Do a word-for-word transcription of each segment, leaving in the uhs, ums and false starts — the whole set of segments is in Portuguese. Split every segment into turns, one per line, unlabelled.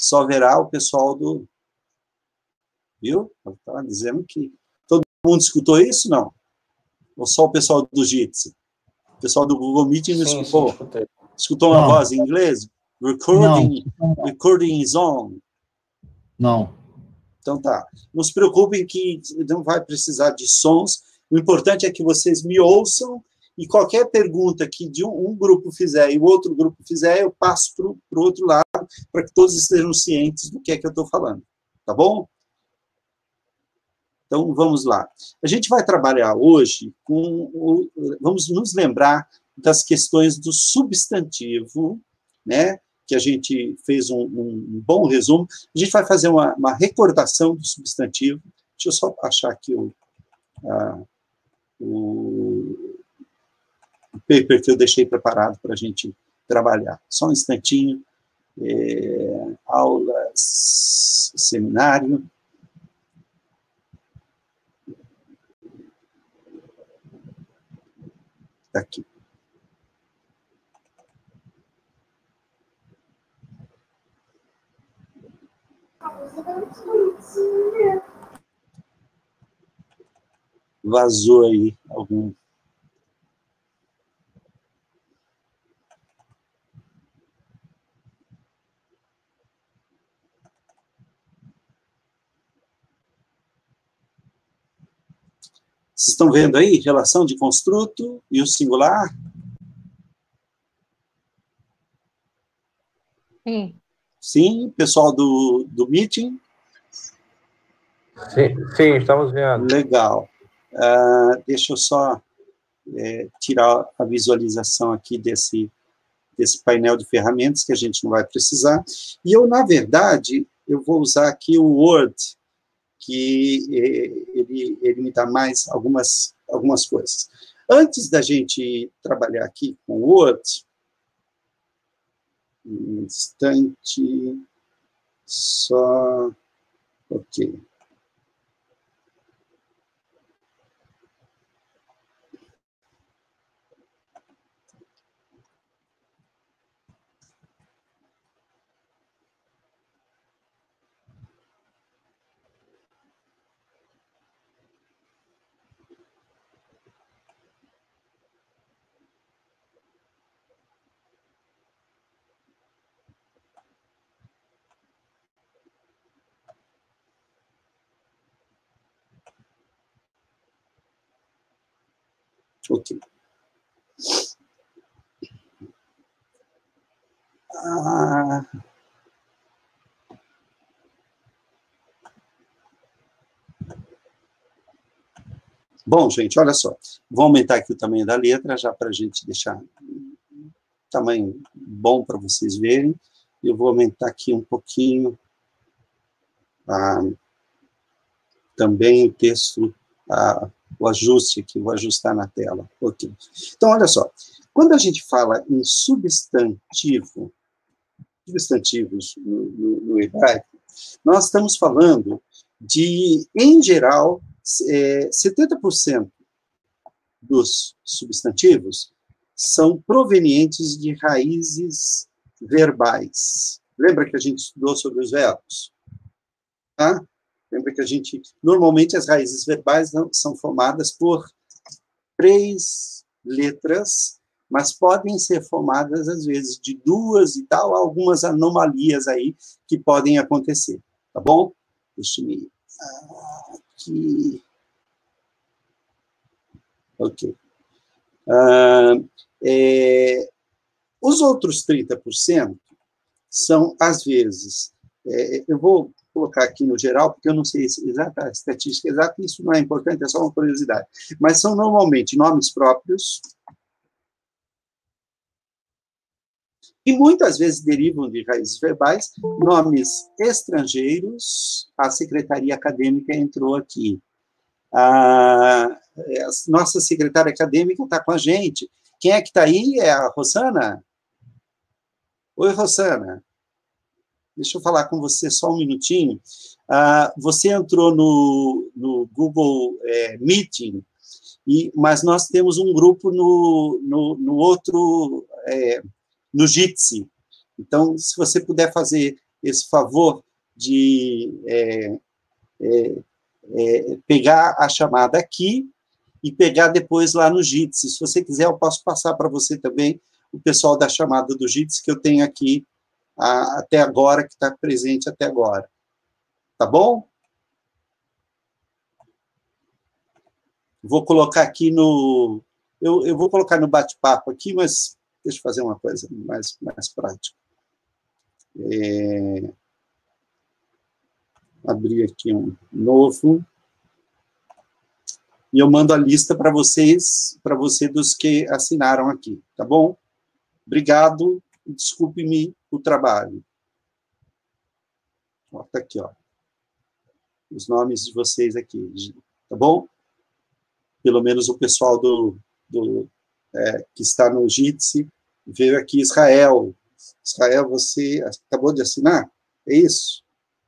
só verá o pessoal do... Viu? Estava dizendo que... Todo mundo escutou isso, não? Ou só o pessoal do Jitsi? O pessoal do Google Meeting não
sim,
escutou?
Sim, escutei.
Escutou uma
Não.
voz em inglês? Recording,
Não.
recording is on.
Não.
Então tá. Não se preocupem que não vai precisar de sons. O importante é que vocês me ouçam e qualquer pergunta que de um, um grupo fizer e o outro grupo fizer, eu passo para o outro lado para que todos estejam cientes do que é que eu estou falando. Tá bom? Então, vamos lá. A gente vai trabalhar hoje com... O, vamos nos lembrar das questões do substantivo, né? Que a gente fez um, um bom resumo. A gente vai fazer uma, uma recordação do substantivo. Deixa eu só achar aqui o, a, o, o paper que eu deixei preparado para a gente trabalhar. Só um instantinho. É, aulas, seminário. Está aqui. Vazou aí algum. Vocês estão vendo aí? Relação de construto e o singular?
Sim.
Sim, pessoal do, do meeting?
Sim, sim, estamos vendo.
Legal. Uh, deixa eu só é, tirar a visualização aqui desse, desse painel de ferramentas que a gente não vai precisar. E eu, na verdade, eu vou usar aqui o Word, que é, ele, ele me dá mais algumas, algumas coisas. Antes da gente trabalhar aqui com o Word, um instante, só... Ok. Ok. Ah... Bom, gente, olha só. Vou aumentar aqui o tamanho da letra, já para a gente deixar um tamanho bom para vocês verem. Eu vou aumentar aqui um pouquinho ah, também o texto, ah, o ajuste aqui, vou ajustar na tela. Ok. Então, olha só. Quando a gente fala em substantivo, substantivos no, no, no hebraico, nós estamos falando de, em geral, é, setenta por cento dos substantivos são provenientes de raízes verbais. Lembra que a gente estudou sobre os verbos? Tá? Lembra que a gente... Normalmente, as raízes verbais não, são formadas por três letras, mas podem ser formadas, às vezes, de duas e tal, algumas anomalias aí que podem acontecer. Tá bom? Deixa eu ir aqui... Ok. Uh, é, os outros trinta por cento são, às vezes, é, eu vou colocar aqui no geral, porque eu não sei exata, a estatística exata, isso não é importante, é só uma curiosidade, mas são normalmente nomes próprios, e muitas vezes derivam de raízes verbais, nomes estrangeiros, a secretaria acadêmica entrou aqui. A nossa secretária acadêmica está com a gente. Quem é que está aí? É a Rosana? Oi, Rosana. Deixa eu falar com você só um minutinho. Ah, você entrou no, no Google é, Meeting, e, mas nós temos um grupo no, no, no outro, é, no Jitsi. Então, se você puder fazer esse favor de é, é, é, pegar a chamada aqui e pegar depois lá no Jitsi. Se você quiser, eu posso passar para você também o pessoal da chamada do Jitsi que eu tenho aqui a, até agora, que está presente até agora. Tá bom? Vou colocar aqui no... Eu, eu vou colocar no bate-papo aqui, mas deixa eu fazer uma coisa mais, mais prática. É... Abrir aqui um novo. E eu mando a lista para vocês, para você dos que assinaram aqui, tá bom? Obrigado, desculpe-me o trabalho. Ó, tá aqui, ó. Os nomes de vocês aqui, tá bom? Pelo menos o pessoal do, do, é, que está no Jitsi veio aqui, Israel. Israel, você acabou de assinar? É isso?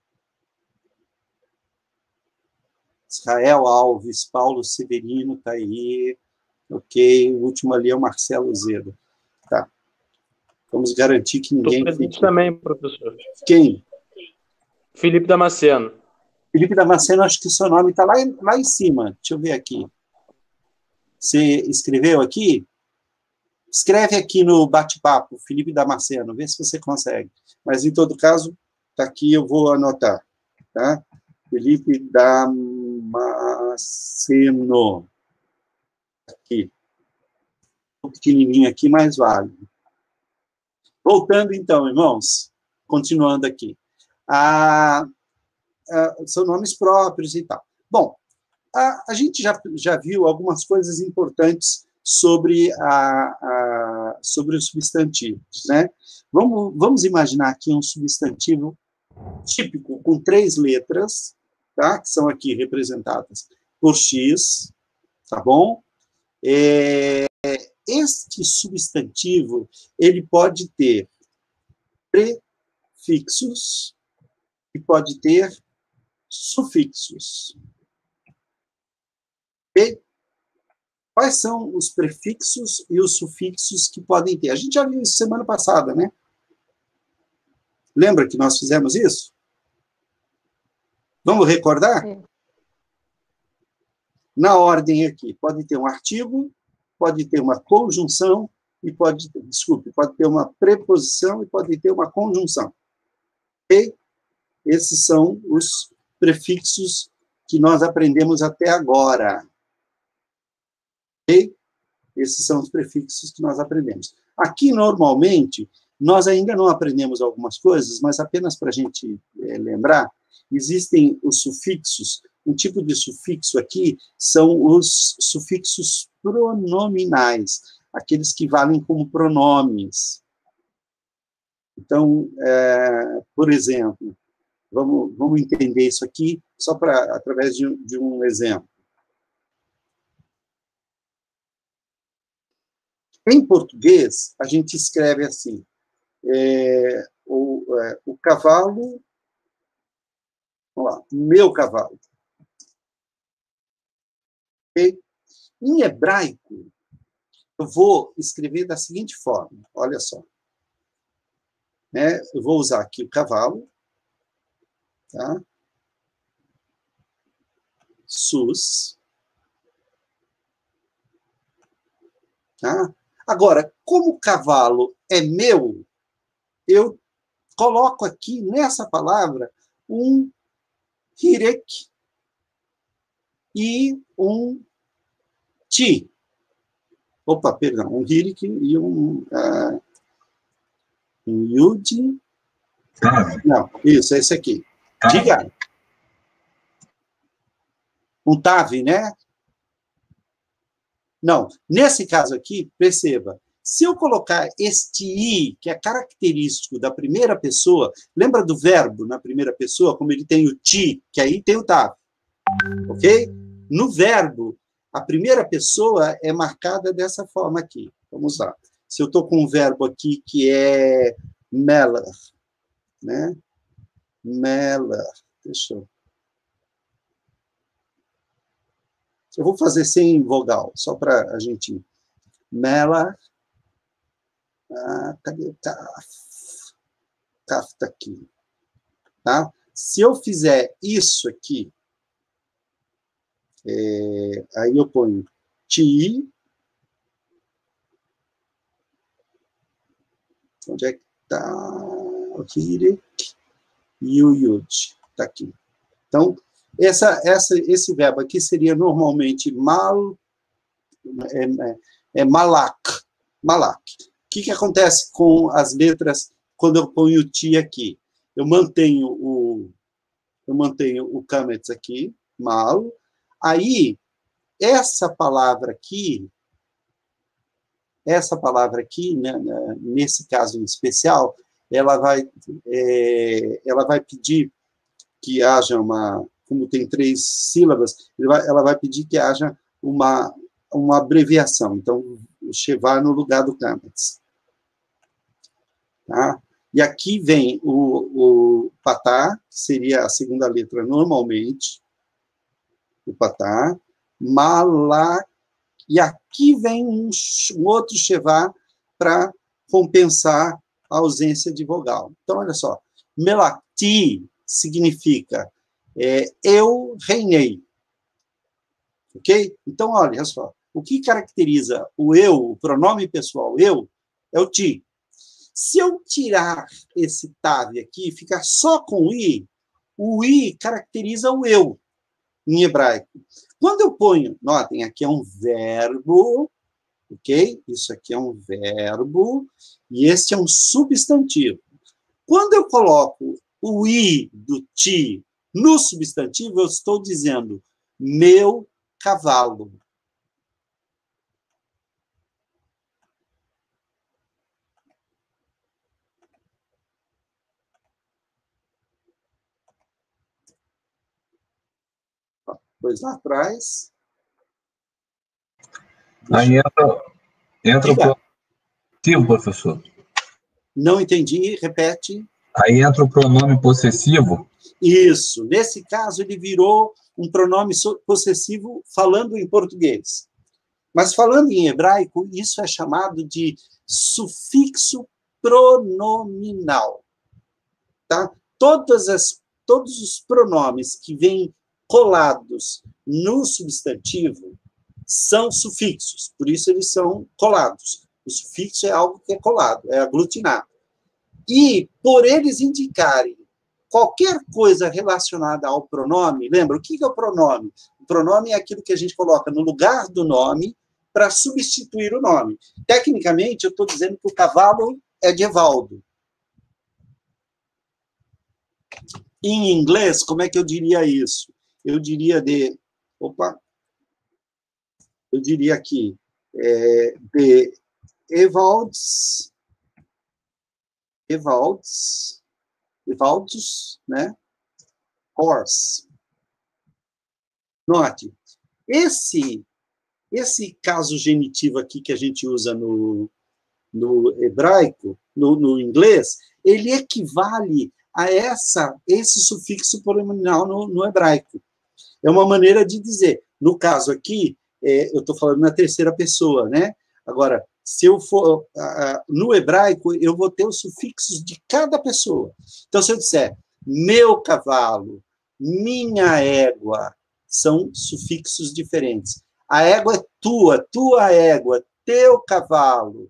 Israel Alves, Paulo Severino, tá aí. Ok, o último ali é o Marcelo Zeda. Tá. Vamos garantir que ninguém...
Estou presente também, professor.
Quem?
Felipe Damasceno.
Felipe Damasceno, acho que o seu nome está lá, lá em cima. Deixa eu ver aqui. Você escreveu aqui? Escreve aqui no bate-papo, Felipe Damasceno, vê se você consegue. Mas, em todo caso, está aqui, eu vou anotar. Tá? Felipe Damasceno. Aqui. Um pequenininho aqui, mais vale. Voltando, então, irmãos, continuando aqui. Ah, ah, são nomes próprios e tal. Bom, a, a gente já, já viu algumas coisas importantes sobre, a, a, sobre os substantivos, né? Vamos, vamos imaginar aqui um substantivo típico, com três letras, tá? Que são aqui representadas por X, tá bom? É, este substantivo, ele pode ter prefixos e pode ter sufixos. E quais são os prefixos e os sufixos que podem ter? A gente já viu isso semana passada, né? Lembra que nós fizemos isso? Vamos recordar? É. Na ordem aqui, pode ter um artigo, pode ter uma conjunção, e pode, desculpe, pode ter uma preposição e pode ter uma conjunção. E esses são os prefixos que nós aprendemos até agora. E esses são os prefixos que nós aprendemos. Aqui, normalmente, nós ainda não aprendemos algumas coisas, mas apenas para a gente é, lembrar, existem os sufixos. Um tipo de sufixo aqui são os sufixos pronominais, aqueles que valem como pronomes. Então, é, por exemplo, vamos, vamos entender isso aqui só para através de, de um exemplo. Em português, a gente escreve assim, é, o, é, o cavalo, vamos lá, meu cavalo. Okay? Em hebraico, eu vou escrever da seguinte forma, olha só. Né? Eu vou usar aqui o cavalo, tá? Sus. Tá? Agora, como o cavalo é meu, eu coloco aqui nessa palavra um hirek e um ti. Opa, perdão, um hirek e um, uh, um yud.
Tav.
Não, isso, é esse aqui.
Tav.
Diga. Um tav, né? Não, nesse caso aqui, perceba, se eu colocar este i, que é característico da primeira pessoa, lembra do verbo na primeira pessoa, como ele tem o ti, que aí tem o tav, ok? No verbo, a primeira pessoa é marcada dessa forma aqui. Vamos lá. Se eu estou com um verbo aqui que é meller, né? Meller, deixa eu... Eu vou fazer sem vogal, só para a gente... Meller. Ah, cadê o Kaf? Kaf está aqui. tá? Se eu fizer isso aqui, é, aí eu ponho ti, onde é que está o hirek e o yud? Está aqui. Então, essa, essa, esse verbo aqui seria normalmente mal, é, é, é malak, malak. O que, que acontece com as letras quando eu ponho o ti aqui? Eu mantenho o, eu mantenho o kametz aqui, mal. Aí, essa palavra aqui, essa palavra aqui, né, nesse caso em especial, ela vai, é, ela vai pedir que haja uma, como tem três sílabas, ela vai pedir que haja uma, uma abreviação. Então, o Sheva no lugar do kametz. Tá? E aqui vem o, o patá, que seria a segunda letra normalmente, o patá, malá, e aqui vem um, um outro Sheva para compensar a ausência de vogal. Então, olha só, melati significa é, eu reinei. Ok? Então, olha só, o que caracteriza o eu, o pronome pessoal eu, é o ti. Se eu tirar esse tav aqui, ficar só com o i, o i caracteriza o eu, em hebraico. Quando eu ponho, notem, aqui é um verbo, ok? Isso aqui é um verbo, e este é um substantivo. Quando eu coloco o i do ti no substantivo, eu estou dizendo meu cavalo. Pois lá atrás.
Aí entra, entra o possessivo, professor.
Não entendi, repete.
Aí entra o pronome possessivo.
Isso. Nesse caso, ele virou um pronome possessivo falando em português. Mas falando em hebraico, isso é chamado de sufixo pronominal. Tá? Todas as, todos os pronomes que vêm colados no substantivo são sufixos, por isso eles são colados. O sufixo é algo que é colado, é aglutinado. E, por eles indicarem qualquer coisa relacionada ao pronome, lembra, o que é o pronome? O pronome é aquilo que a gente coloca no lugar do nome para substituir o nome. Tecnicamente, eu estou dizendo que o cavalo é de Evaldo. Em inglês, como é que eu diria isso? Eu diria de... Opa! Eu diria aqui, é, de Evalds, Evalds, Evaldos, né? Horse. Note, esse, esse caso genitivo aqui que a gente usa no, no hebraico, no, no inglês, ele equivale a essa, esse sufixo pronominal no, no hebraico. É uma maneira de dizer. No caso aqui, é, eu estou falando na terceira pessoa, né? Agora, se eu for uh, no hebraico, eu vou ter os sufixos de cada pessoa. Então, se eu disser meu cavalo, minha égua, são sufixos diferentes. A égua é tua, tua égua, teu cavalo.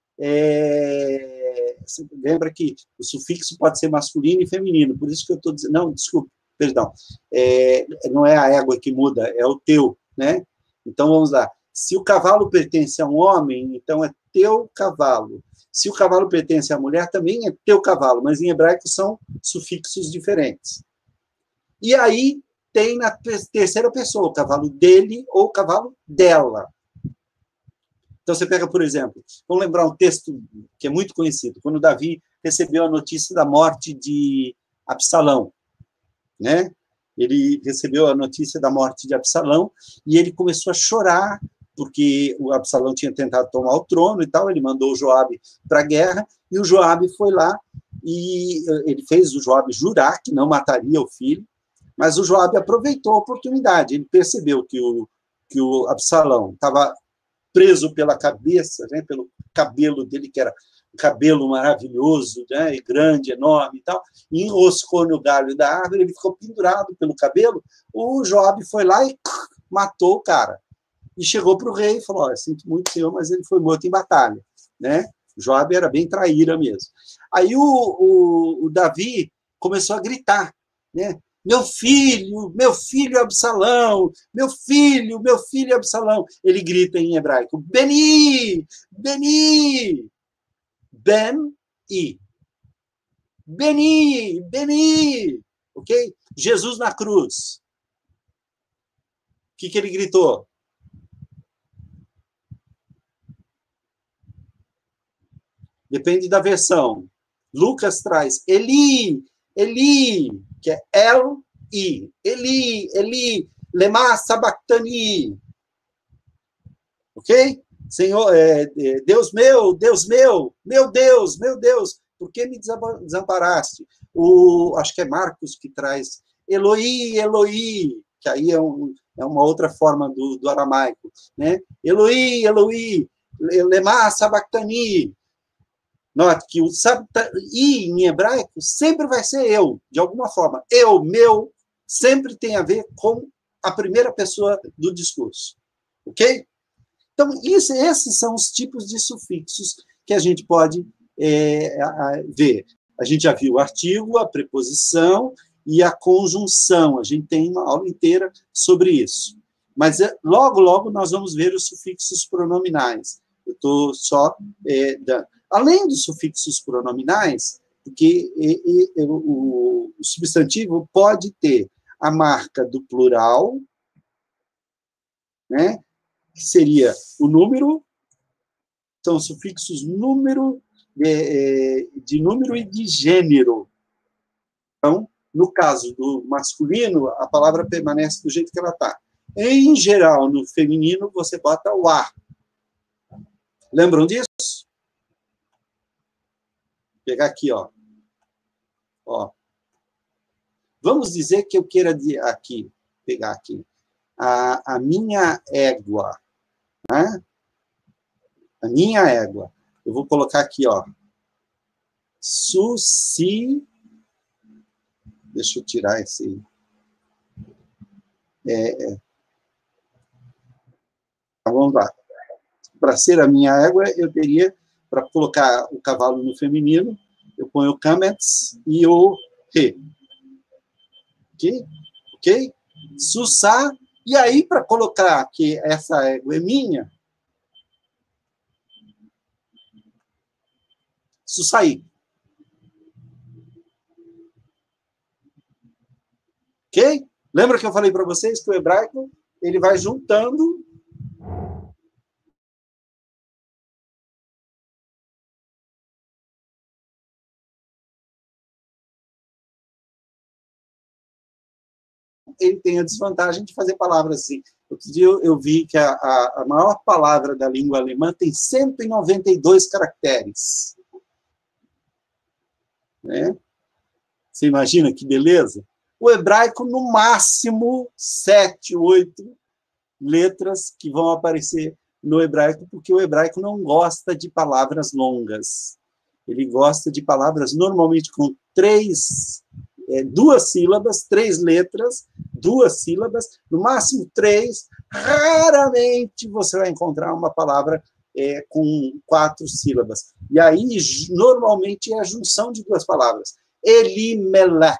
É... Lembra que o sufixo pode ser masculino e feminino, por isso que eu estou dizendo... Não, desculpa, perdão. É... Não é a égua que muda, é o teu, né? Então, vamos lá. Se o cavalo pertence a um homem, então é teu cavalo. Se o cavalo pertence à mulher, também é teu cavalo, mas em hebraico são sufixos diferentes. E aí tem na terceira pessoa, o cavalo dele ou o cavalo dela. Então, você pega, por exemplo, vamos lembrar um texto que é muito conhecido, quando Davi recebeu a notícia da morte de Absalão, né? Ele recebeu a notícia da morte de Absalão e ele começou a chorar, porque o Absalão tinha tentado tomar o trono e tal, ele mandou o Joabe para a guerra, e o Joabe foi lá, e ele fez o Joabe jurar que não mataria o filho, mas o Joabe aproveitou a oportunidade, ele percebeu que o, que o Absalão estava preso pela cabeça, né, pelo cabelo dele, que era cabelo maravilhoso, né, e grande, enorme e tal, e enroscou no galho da árvore, ele ficou pendurado pelo cabelo, o Joabe foi lá e matou o cara. E chegou para o rei e falou, olha, sinto muito, senhor, mas ele foi morto em batalha. Né? Joabe era bem traíra mesmo. Aí o, o, o Davi começou a gritar, né? Meu filho, meu filho Absalão, meu filho, meu filho Absalão. Ele grita em hebraico, Beni, Beni, Ben-I. Beni, Beni, ok? Jesus na cruz. O que, que ele gritou? Depende da versão. Lucas traz Eli, Eli, que é El-I. Eli, Eli, lema sabachthani. Ok? Senhor, é, é, Deus meu, Deus meu, meu Deus, meu Deus, por que me desamparaste? O, acho que é Marcos que traz Eloi, Eloi, que aí é, um, é uma outra forma do, do aramaico. Né? Eloi, Eloi, lema sabachthani. Note que o i em hebraico sempre vai ser eu, de alguma forma. Eu, meu, sempre tem a ver com a primeira pessoa do discurso. Ok? Então, isso, esses são os tipos de sufixos que a gente pode é, a, a, ver. A gente já viu o artigo, a preposição e a conjunção. A gente tem uma aula inteira sobre isso. Mas logo, logo, nós vamos ver os sufixos pronominais. Eu estou só é, dando. Além dos sufixos pronominais, porque e, e, o, o substantivo pode ter a marca do plural, né, que seria o número, são sufixos número, de, de número e de gênero. Então, no caso do masculino, a palavra permanece do jeito que ela está. Em geral, no feminino, você bota o A. Lembram disso? Vou pegar aqui, ó. Ó. Vamos dizer que eu queira de, aqui, pegar aqui. A, a minha égua. Né? A minha égua. Eu vou colocar aqui, ó. Suci. Deixa eu tirar esse. É, é. Vamos lá. Para ser a minha égua, eu teria, para colocar o cavalo no feminino, eu ponho o kamets e o re. Ok? Ok? Sussá. E aí, para colocar que essa égua é minha, sussaí. Ok? Lembra que eu falei para vocês que o hebraico ele vai juntando ele tem a desvantagem de fazer palavras assim. Outro dia eu, eu vi que a, a, a maior palavra da língua alemã tem cento e noventa e dois caracteres. Né? Você imagina que beleza? O hebraico, no máximo, sete, oito letras que vão aparecer no hebraico, porque o hebraico não gosta de palavras longas. Ele gosta de palavras normalmente com três, é, duas sílabas, três letras, duas sílabas, no máximo três. Raramente você vai encontrar uma palavra é, com quatro sílabas. E aí, normalmente, é a junção de duas palavras. Elimelech.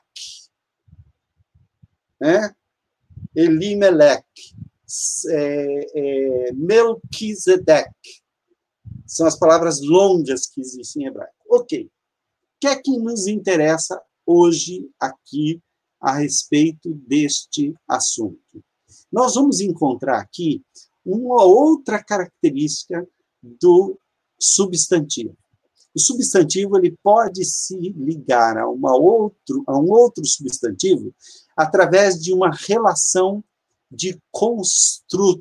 Né? Elimelech. É, é, Melquisedeque. São as palavras longas que existem em hebraico. Ok. O que é que nos interessa hoje aqui a respeito deste assunto? Nós vamos encontrar aqui uma outra característica do substantivo. O substantivo ele pode se ligar a, uma outro, a um outro substantivo através de uma relação de construto.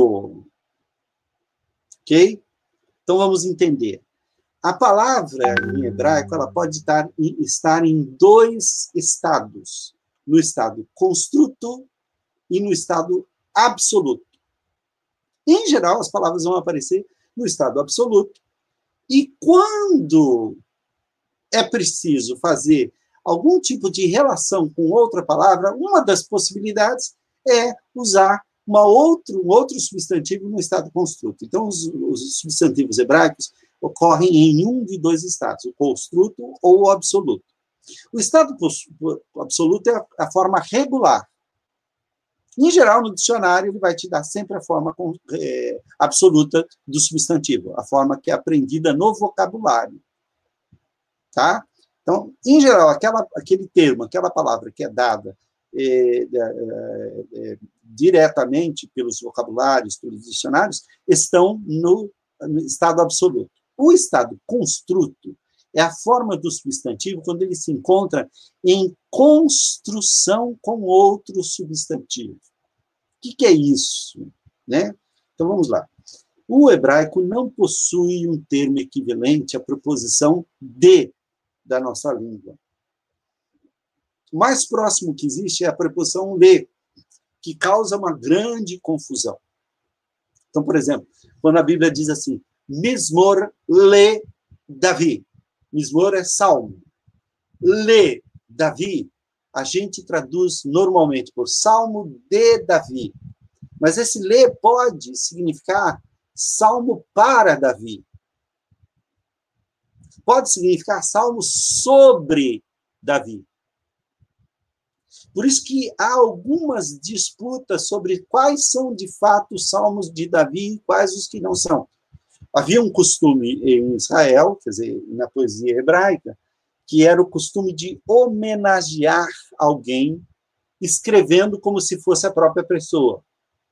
Ok? Então, vamos entender. A palavra, em hebraico, ela pode estar, estar em dois estados. No estado construto e no estado absoluto. Em geral, as palavras vão aparecer no estado absoluto. E quando é preciso fazer algum tipo de relação com outra palavra, uma das possibilidades é usar uma outro, um outro substantivo no estado construto. Então, os, os substantivos hebraicos ocorrem em um de dois estados, o construto ou o absoluto. O estado absoluto é a, a forma regular. Em geral, no dicionário, ele vai te dar sempre a forma é, absoluta do substantivo, a forma que é aprendida no vocabulário. Tá? Então, em geral, aquela, aquele termo, aquela palavra que é dada é, é, é, diretamente pelos vocabulários, pelos dicionários, estão no, no estado absoluto. O estado construto é a forma do substantivo quando ele se encontra em construção com outro substantivo. O que, que é isso? Né? Então, vamos lá. O hebraico não possui um termo equivalente à preposição de da nossa língua. O mais próximo que existe é a preposição le, que causa uma grande confusão. Então, por exemplo, quando a Bíblia diz assim, Mismor le Davi. Mismor é salmo. Le Davi, a gente traduz normalmente por salmo de Davi. Mas esse le pode significar salmo para Davi. Pode significar salmo sobre Davi. Por isso que há algumas disputas sobre quais são, de fato, os salmos de Davi e quais os que não são. Havia um costume em Israel, quer dizer, na poesia hebraica, que era o costume de homenagear alguém escrevendo como se fosse a própria pessoa.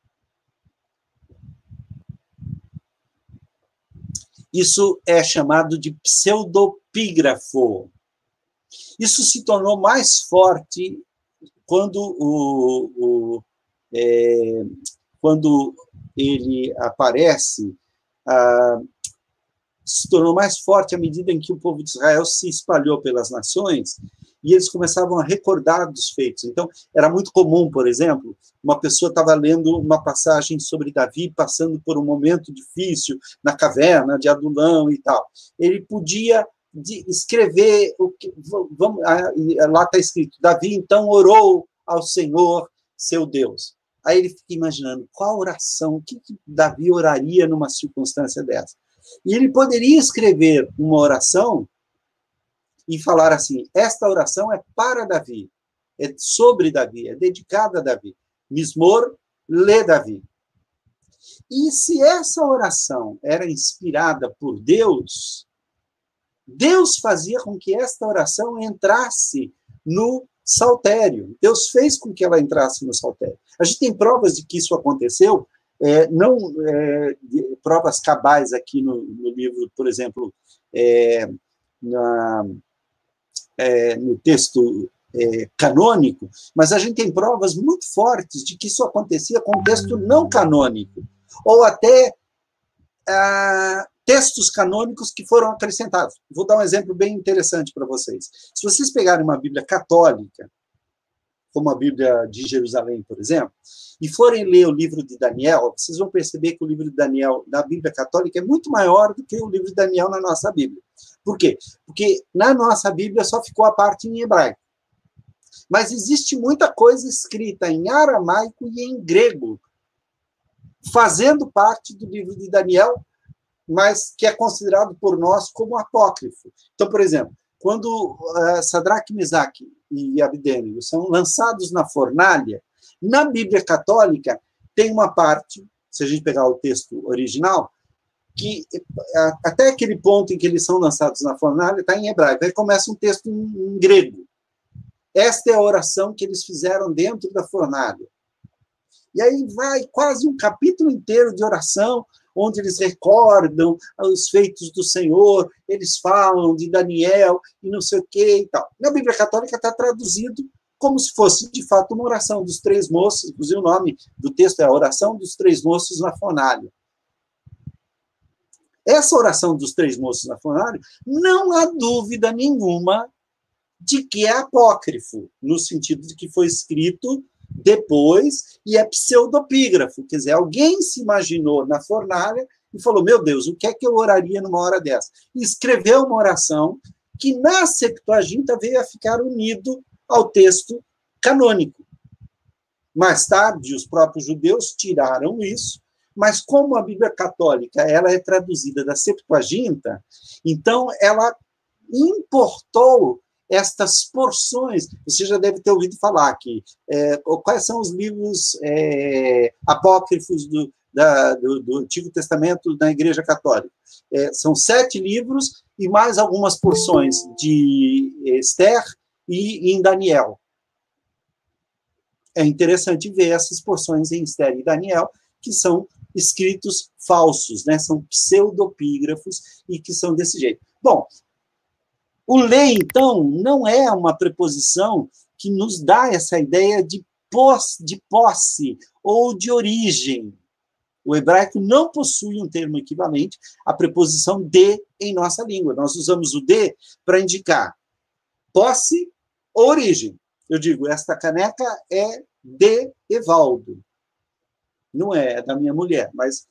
Isso é chamado de pseudopígrafo. Isso se tornou mais forte quando, o, o, é, quando ele aparece, ah, se tornou mais forte à medida em que o povo de Israel se espalhou pelas nações e eles começavam a recordar dos feitos. Então, era muito comum, por exemplo, uma pessoa estava lendo uma passagem sobre Davi passando por um momento difícil na caverna de Adulão e tal. Ele podia escrever, o que, vamos, lá está escrito, Davi então orou ao Senhor, seu Deus. Aí ele fica imaginando qual oração, o que, que Davi oraria numa circunstância dessa. E ele poderia escrever uma oração e falar assim, esta oração é para Davi, é sobre Davi, é dedicada a Davi. Mismor le Davi. E se essa oração era inspirada por Deus, Deus fazia com que esta oração entrasse no saltério. Deus fez com que ela entrasse no saltério. A gente tem provas de que isso aconteceu, é, não é, provas cabais aqui no, no livro, por exemplo, é, na, é, no texto é, canônico, mas a gente tem provas muito fortes de que isso acontecia com texto não canônico, ou até ah, textos canônicos que foram acrescentados. Vou dar um exemplo bem interessante para vocês. Se vocês pegarem uma Bíblia católica, como a Bíblia de Jerusalém, por exemplo, e forem ler o livro de Daniel, vocês vão perceber que o livro de Daniel da Bíblia católica é muito maior do que o livro de Daniel na nossa Bíblia. Por quê? Porque na nossa Bíblia só ficou a parte em hebraico. Mas existe muita coisa escrita em aramaico e em grego, fazendo parte do livro de Daniel, mas que é considerado por nós como apócrifo. Então, por exemplo, quando uh, Sadraque, Mesaque e Abednego são lançados na fornalha, na Bíblia católica tem uma parte, se a gente pegar o texto original, que uh, até aquele ponto em que eles são lançados na fornalha está em hebraico, aí começa um texto em, em grego. Esta é a oração que eles fizeram dentro da fornalha. E aí vai quase um capítulo inteiro de oração, onde eles recordam os feitos do Senhor, eles falam de Daniel e não sei o que e tal. Na Bíblia Católica está traduzido como se fosse, de fato, uma oração dos três moços, inclusive o nome do texto é a oração dos três moços na fornalha. Essa oração dos três moços na fornalha, não há dúvida nenhuma de que é apócrifo, no sentido de que foi escrito depois, e é pseudopígrafo, quer dizer, alguém se imaginou na fornalha e falou, meu Deus, o que é que eu oraria numa hora dessa? E escreveu uma oração que na Septuaginta veio a ficar unido ao texto canônico. Mais tarde, os próprios judeus tiraram isso, mas como a Bíblia católica ela é traduzida da Septuaginta, então ela importou estas porções. Você já deve ter ouvido falar aqui. É, quais são os livros é, apócrifos do, da, do, do Antigo Testamento da Igreja Católica? É, são sete livros e mais algumas porções de Esther e em Daniel. É interessante ver essas porções em Esther e Daniel, que são escritos falsos, né? São pseudopígrafos e que são desse jeito. Bom, o lei, então, não é uma preposição que nos dá essa ideia de posse, de posse ou de origem. O hebraico não possui um termo equivalente à preposição de em nossa língua. Nós usamos o de para indicar posse ou origem. Eu digo, esta caneca é de Evaldo. Não é da minha mulher, mas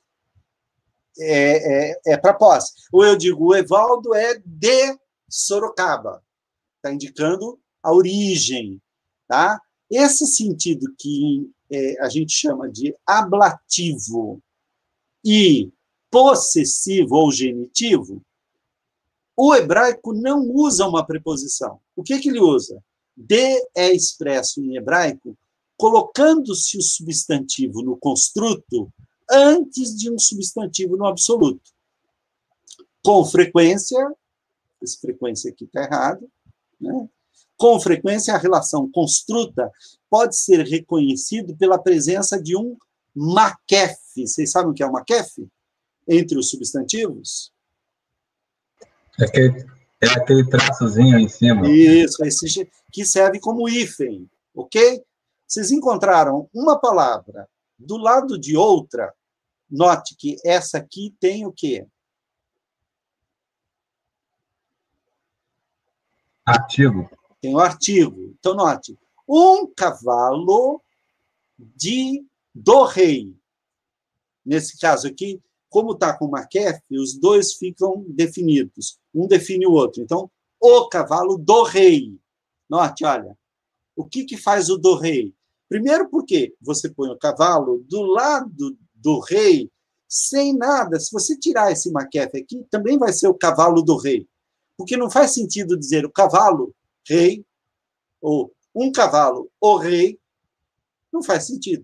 é, é, é para posse. Ou eu digo, o Evaldo é de Sorocaba. Está indicando a origem. Tá? Esse sentido que é, a gente chama de ablativo e possessivo ou genitivo, o hebraico não usa uma preposição. O que, que ele usa? De é expresso em hebraico colocando-se o substantivo no construto antes de um substantivo no absoluto. Com frequência, essa frequência aqui está errada, né? Com frequência, a relação construta pode ser reconhecido pela presença de um maquefe. Vocês sabem o que é um maquefe? Entre os substantivos?
É aquele, é aquele traçozinho em cima.
Isso, esse, que serve como hífen, ok? Vocês encontraram uma palavra do lado de outra, note que essa aqui tem o quê?
Artigo.
Tem o artigo. Então, note, um cavalo de do rei. Nesse caso aqui, como está com maquefe, os dois ficam definidos. Um define o outro. Então, o cavalo do rei. Note, olha, o que, que faz o do rei? Primeiro porque você põe o cavalo do lado do rei, sem nada. Se você tirar esse maquefe aqui, também vai ser o cavalo do rei. Porque não faz sentido dizer o cavalo, rei, ou um cavalo, o rei. Não faz sentido.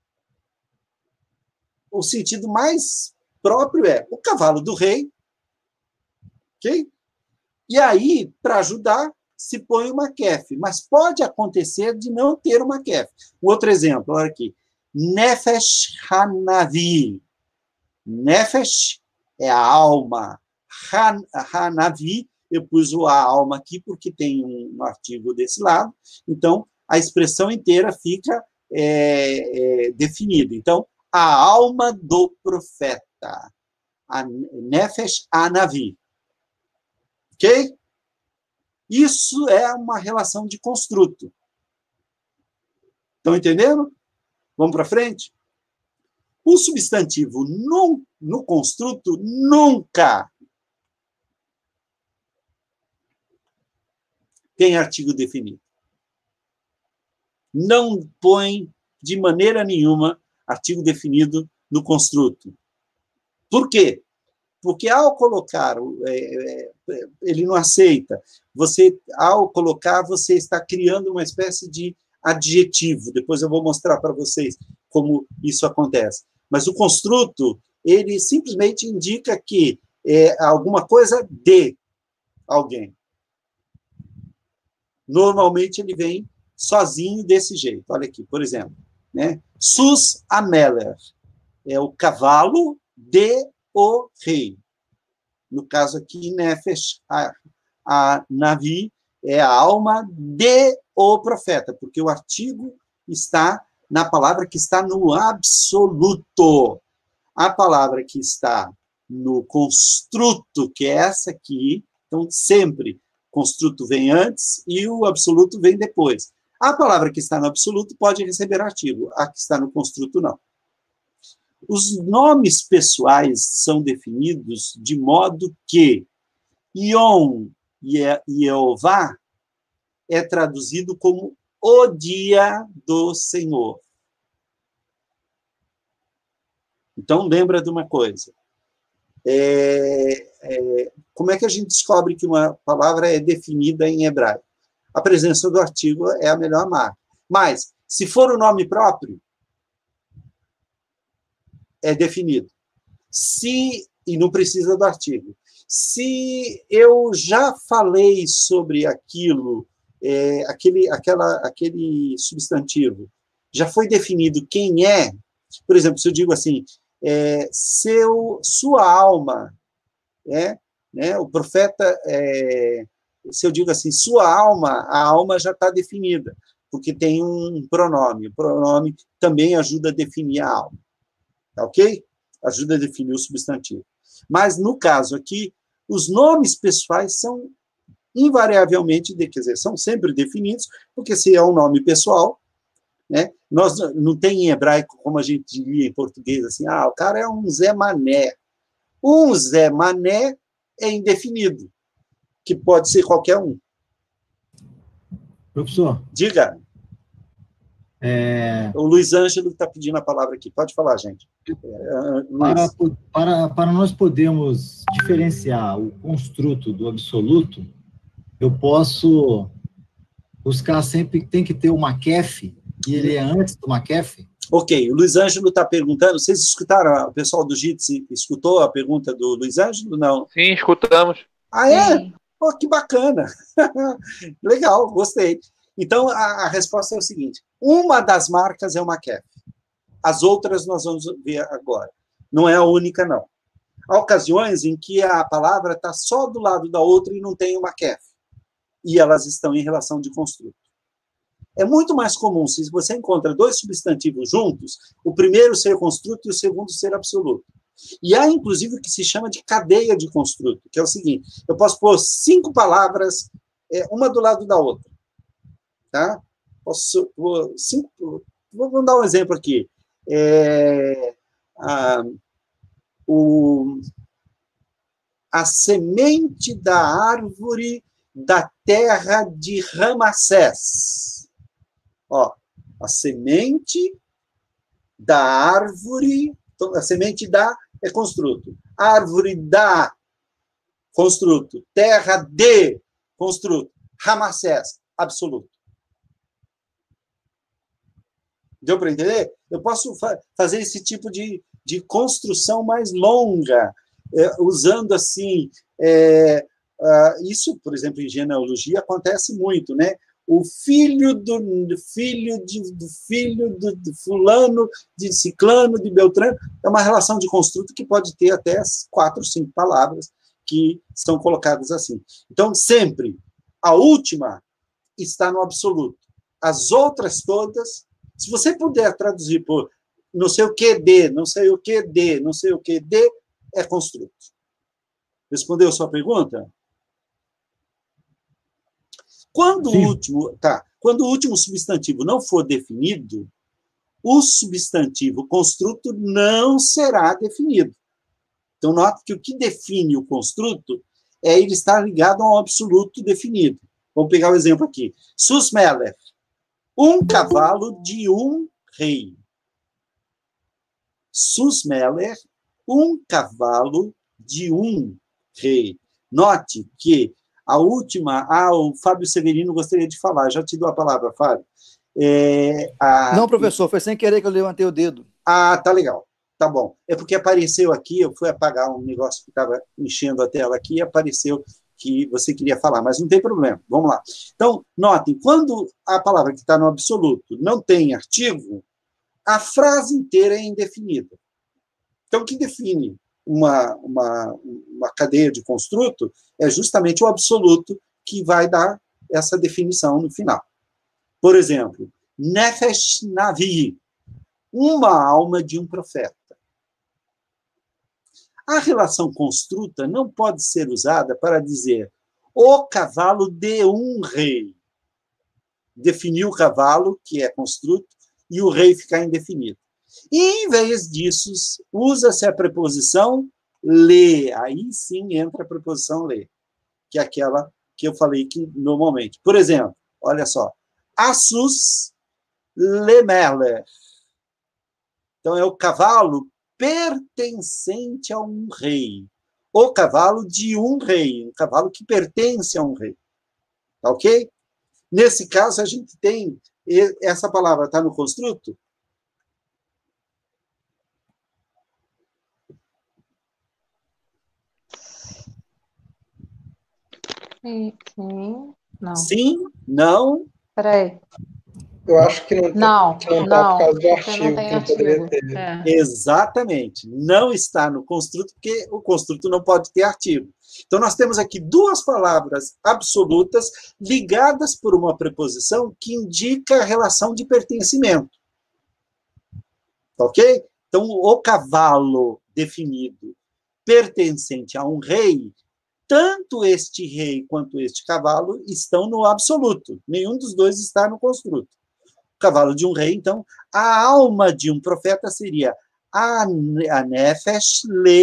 O sentido mais próprio é o cavalo do rei, ok? E aí, para ajudar, se põe uma maquefe, mas pode acontecer de não ter uma maquefe. Outro exemplo, olha aqui. Nefesh Hanavi. Nefesh é a alma. Han, Hanavi, eu pus a alma aqui porque tem um artigo desse lado, então a expressão inteira fica é, é, definida. Então, a alma do profeta. A Nefesh Hanavi. Ok? Isso é uma relação de construto. Estão entendendo? Vamos para frente? O substantivo no, no construto nunca tem artigo definido. Não põe de maneira nenhuma artigo definido no construto. Por quê? Porque ao colocar, é, ele não aceita. Você, ao colocar, você está criando uma espécie de adjetivo. Depois eu vou mostrar para vocês como isso acontece. Mas o construto, ele simplesmente indica que é alguma coisa de alguém. Normalmente ele vem sozinho desse jeito. Olha aqui, por exemplo, né? Sus Ameller é o cavalo de o rei. No caso aqui, Nefesh, a, a Navi é a alma de o profeta, porque o artigo está na palavra que está no absoluto. A palavra que está no construto, que é essa aqui, então sempre construto vem antes e o absoluto vem depois. A palavra que está no absoluto pode receber artigo, a que está no construto não. Os nomes pessoais são definidos de modo que Yom Yehová é traduzido como o dia do Senhor. Então, lembra de uma coisa. É, é, como é que a gente descobre que uma palavra é definida em hebraico? A presença do artigo é a melhor marca. Mas, se for o nome próprio, é definido. Se, e não precisa do artigo. Se eu já falei sobre aquilo, é, aquele, aquela, aquele substantivo, já foi definido quem é, por exemplo, se eu digo assim, é, seu, sua alma, é, né, o profeta, é, se eu digo assim, sua alma, a alma já está definida, porque tem um pronome. O pronome também ajuda a definir a alma. Tá ok? Ajuda a definir o substantivo. Mas, no caso aqui, os nomes pessoais são invariavelmente, quer dizer, são sempre definidos, porque se é um nome pessoal, né, nós não tem em hebraico, como a gente diria em português, assim, ah, o cara é um Zé Mané. Um Zé Mané é indefinido, que pode ser qualquer um.
Professor.
Diga.
É...
O Luiz Ângelo está pedindo a palavra aqui. Pode falar, gente.
É, para, para, para nós podermos diferenciar o construto do absoluto, eu posso buscar sempre, tem que ter o Makef, e ele é antes do Makef?
Ok, o Luiz Ângelo está perguntando, vocês escutaram, o pessoal do G I T S escutou a pergunta do Luiz Ângelo? Não.
Sim, escutamos.
Ah, é?
Sim.
Oh, que bacana. Legal, gostei. Então, a, a resposta é o seguinte, uma das marcas é o Makef. As outras nós vamos ver agora. Não é a única, não. Há ocasiões em que a palavra está só do lado da outra e não tem o Makef. E elas estão em relação de construto. É muito mais comum, se você encontra dois substantivos juntos, o primeiro ser construto e o segundo ser absoluto. E há, inclusive, o que se chama de cadeia de construto, que é o seguinte, eu posso pôr cinco palavras, é, uma do lado da outra. Tá? Posso pôr cinco... Vou dar um exemplo aqui. É, a, o, a semente da árvore da terra de Ramassés. Ó, a semente da árvore, então, a semente da é construto. Árvore da, construto. Terra de, construto. Ramassés, absoluto. Deu para entender? Eu posso fa fazer esse tipo de, de construção mais longa, é, usando assim, é, uh, isso, por exemplo, em genealogia acontece muito, né? O filho do, do filho de, do filho do, do fulano, de ciclano, de beltrano, é uma relação de construto que pode ter até quatro, cinco palavras que são colocadas assim. Então, sempre, a última está no absoluto. As outras todas, se você puder traduzir por não sei o que de, não sei o que de, não sei o que de, é construto. Respondeu a sua pergunta? Quando o último, tá, quando o último substantivo não for definido, o substantivo construto não será definido. Então, note que o que define o construto é ele estar ligado a um absoluto definido. Vamos pegar o um exemplo aqui. Susmeller, um cavalo de um rei. Susmeller, um cavalo de um rei. Note que a última, ah, o Fábio Severino gostaria de falar, já te dou a palavra, Fábio. É, a...
Não, professor, foi sem querer que eu levantei o dedo.
Ah, tá legal, tá bom. É porque apareceu aqui, eu fui apagar um negócio que estava enchendo a tela aqui e apareceu que você queria falar, mas não tem problema, vamos lá. Então, notem, quando a palavra que está no absoluto não tem artigo, a frase inteira é indefinida. Então, o que define Uma, uma, uma cadeia de construto, é justamente o absoluto que vai dar essa definição no final. Por exemplo, Nefesh Navi, uma alma de um profeta. A relação construta não pode ser usada para dizer o cavalo de um rei. Definir o cavalo, que é construto, e o rei ficar indefinido. E, em vez disso, usa-se a preposição le. Aí sim entra a preposição le, que é aquela que eu falei que normalmente. Por exemplo, olha só. Assus le merle. Então, é o cavalo pertencente a um rei. O cavalo de um rei. Um cavalo que pertence a um rei. Tá ok? Nesse caso, a gente tem... Essa palavra está no construto?
Sim, sim. Não.
Sim? Não?
Peraí.
Eu acho que não,
Não,
que não tá
não,
por causa do
porque
artigo,
não tem
que não poderia
artigo.
ter.
É.
Exatamente. Não está no construto, porque o construto não pode ter artigo. Então, nós temos aqui duas palavras absolutas ligadas por uma preposição que indica a relação de pertencimento. Ok? Então, o cavalo definido pertencente a um rei, tanto este rei quanto este cavalo estão no absoluto. Nenhum dos dois está no construto. O cavalo de um rei, então, a alma de um profeta seria a nefesh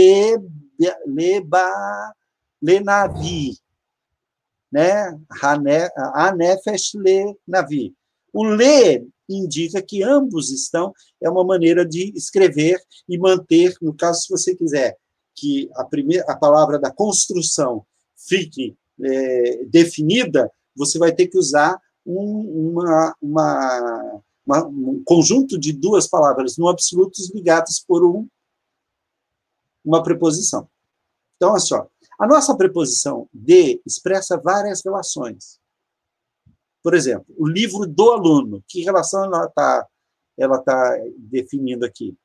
leba lenavi, né? A nefesh lenavi. O le indica que ambos estão, é uma maneira de escrever e manter, no caso, se você quiser que a, primeira, a palavra da construção fique é, definida, você vai ter que usar um, uma, uma, uma, um conjunto de duas palavras no absolutos ligadas por um, uma preposição. Então, olha só, a nossa preposição de expressa várias relações. Por exemplo, o livro do aluno, que relação ela está ela tá definindo aqui?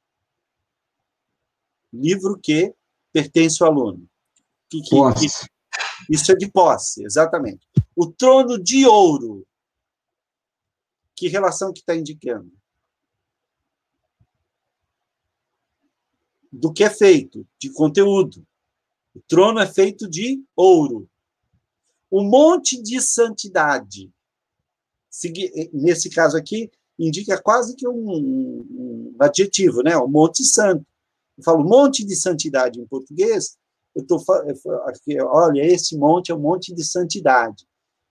Livro que pertence ao aluno. Que, que, que, isso é de posse, exatamente. O trono de ouro. Que relação que está indicando? Do que é feito? De conteúdo. O trono é feito de ouro. O monte de santidade. Nesse caso aqui, indica quase que um, um, um adjetivo, né? O monte santo. Eu falo monte de santidade em português, eu estou olha, esse monte é um monte de santidade.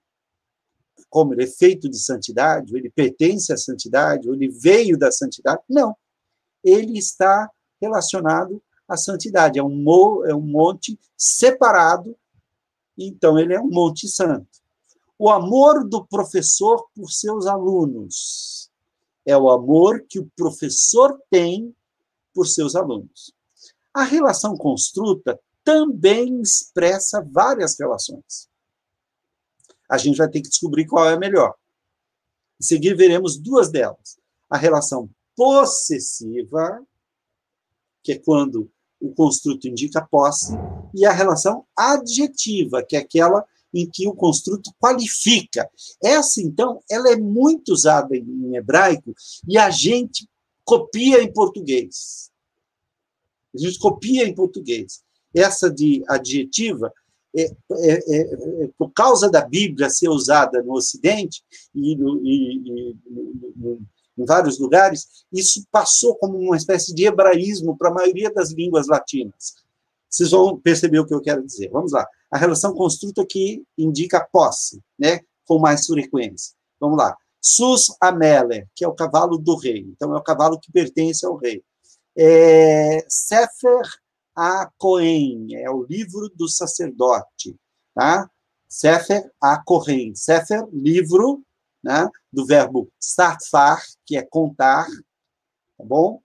Como ele é feito de santidade, ou ele pertence à santidade, ou ele veio da santidade? Não. Ele está relacionado à santidade. É um, é um monte separado, então ele é um monte santo. O amor do professor por seus alunos. É o amor que o professor tem por seus alunos. A relação construta também expressa várias relações. A gente vai ter que descobrir qual é a melhor. Em seguida, veremos duas delas. A relação possessiva, que é quando o construto indica posse, e a relação adjetiva, que é aquela em que o construto qualifica. Essa, então, ela é muito usada em hebraico e a gente copia em português. A gente copia em português. Essa de adjetiva, é, é, é, é, por causa da Bíblia ser usada no Ocidente e, no, e, e no, no, em vários lugares, isso passou como uma espécie de hebraísmo para a maioria das línguas latinas. Vocês vão perceber o que eu quero dizer. Vamos lá. A relação construta que indica posse, né, com mais frequência. Vamos lá. Sus Ameler, que é o cavalo do rei. Então, é o cavalo que pertence ao rei. É, Sefer HaKohen, é o livro do sacerdote. Tá? Sefer HaKohen. Sefer, livro, né, do verbo safar, que é contar. Tá bom?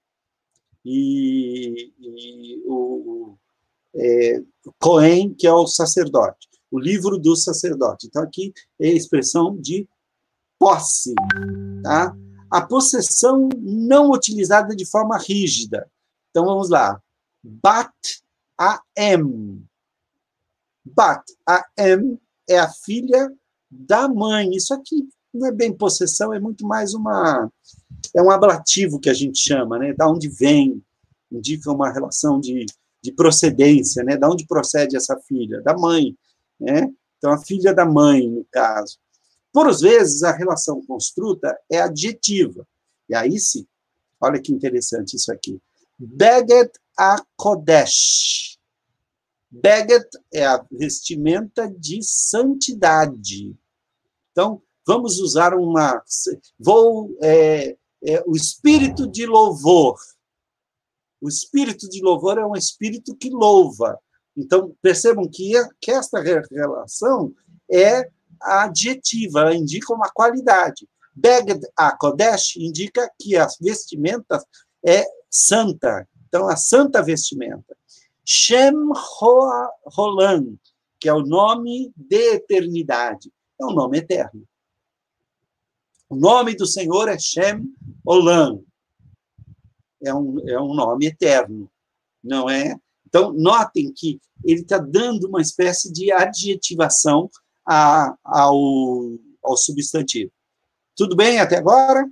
E, e o... É, Cohen, que é o sacerdote, o livro do sacerdote. Então, aqui é a expressão de posse. Tá? A possessão não utilizada de forma rígida. Então, vamos lá. Bat Aem. Bat Aem é a filha da mãe. Isso aqui não é bem possessão, é muito mais uma... É um ablativo que a gente chama, né? Da onde vem, indica uma relação de de procedência, né? Da onde procede essa filha? Da mãe, né? Então, a filha da mãe, no caso. Por vezes, a relação construta é adjetiva. E aí, sim, Olha que interessante isso aqui. Beged HaKodesh. Beged é a vestimenta de santidade. Então, vamos usar uma... Vou... É, é, o espírito de louvor. O espírito de louvor é um espírito que louva. Então, percebam que, que esta relação é adjetiva, ela indica uma qualidade. Beged HaKodesh indica que a vestimenta é santa. Então, a santa vestimenta. Shem Rolam, que é o nome de eternidade. É um nome eterno. O nome do Senhor é Shem Olam. É um, é um nome eterno, não é? Então, notem que ele está dando uma espécie de adjetivação a, ao, ao substantivo. Tudo bem até agora?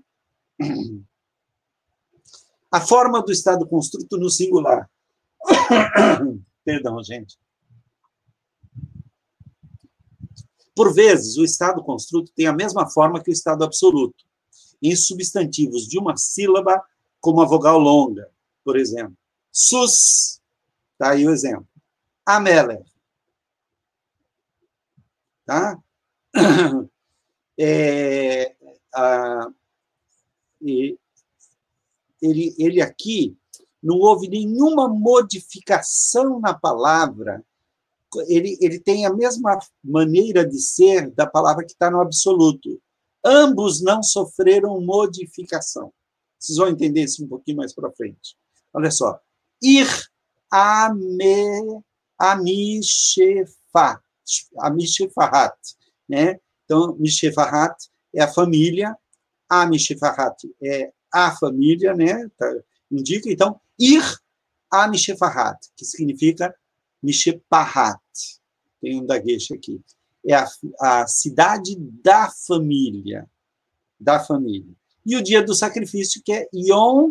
A forma do estado construto no singular. Perdão, gente. Por vezes, o estado construto tem a mesma forma que o estado absoluto, em substantivos de uma sílaba, como a vogal longa, por exemplo. Sus, tá aí o exemplo. Ameler. Tá? É, a, e, ele, ele aqui não houve nenhuma modificação na palavra, ele, ele tem a mesma maneira de ser da palavra que está no absoluto. Ambos não sofreram modificação. Vocês vão entender isso um pouquinho mais para frente. Olha só. Ir ame, amishefat, amishefahat, né? Então, mishefahat é a família, amishefahat é a família, né? Tá, indica, então, ir amishefahat, que significa mishepahat. Tem um dagueche aqui. É a, a cidade da família, da família. E o dia do sacrifício, que é Yom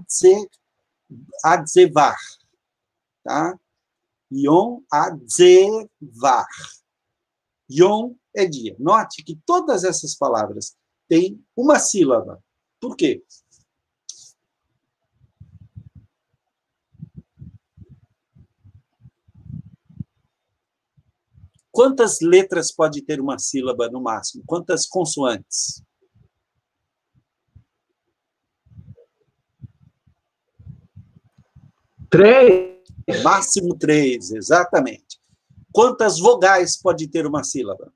Adzevar. Tá? Yom Adzevar. Yom é dia. Note que todas essas palavras têm uma sílaba. Por quê? Quantas letras pode ter uma sílaba no máximo? Quantas consoantes?
Três.
Máximo três, exatamente. Quantas vogais pode ter uma sílaba?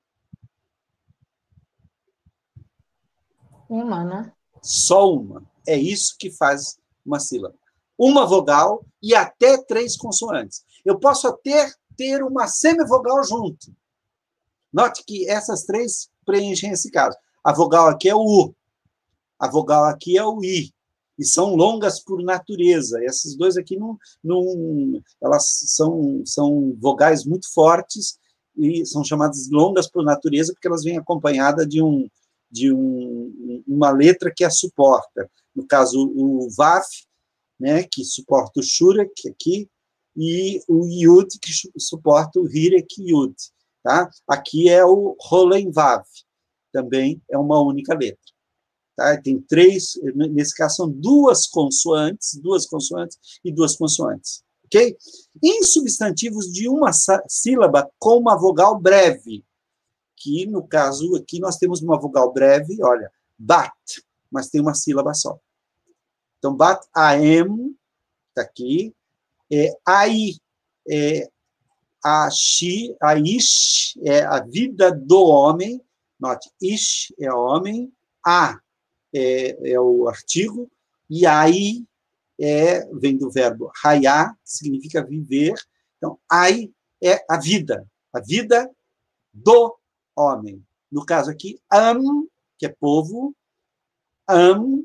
Uma, né?
Só uma. É isso que faz uma sílaba. Uma vogal e até três consoantes. Eu posso até ter uma semivogal junto. Note que essas três preenchem esse caso. A vogal aqui é o U. A vogal aqui é o I. E são longas por natureza. Esses dois aqui, não, não, elas são, são vogais muito fortes e são chamadas longas por natureza porque elas vêm acompanhadas de, um, de um, uma letra que a suporta. No caso, o Vaf, né, que suporta o Shurek aqui, e o Yud, que suporta o Hirek Yud. Tá? Aqui é o Rolen Vav, também é uma única letra. Tá? Tem três, nesse caso são duas consoantes, duas consoantes e duas consoantes. Ok? Em substantivos de uma sílaba com uma vogal breve, que no caso aqui nós temos uma vogal breve, olha, bat, mas tem uma sílaba só. Então, bat, aem, está aqui, é, ai, é, a shi, a ish, é a vida do homem, note, ish é homem, a é, é o artigo, e ai é, vem do verbo hayá, que significa viver. Então, ai é a vida, a vida do homem. No caso aqui, am, que é povo, am,